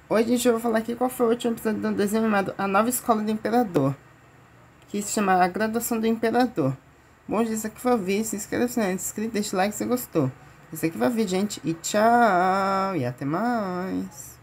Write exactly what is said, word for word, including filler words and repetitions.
Hoje, gente, eu vou falar aqui qual foi o último episódio do desenho animado A Nova Escola do Imperador, que se chama A Graduação do Imperador. Bom, gente, esse aqui foi o vídeo. Se inscreva se não é inscrito, deixa o like se gostou. Esse aqui foi o vídeo, gente, e tchau, e até mais.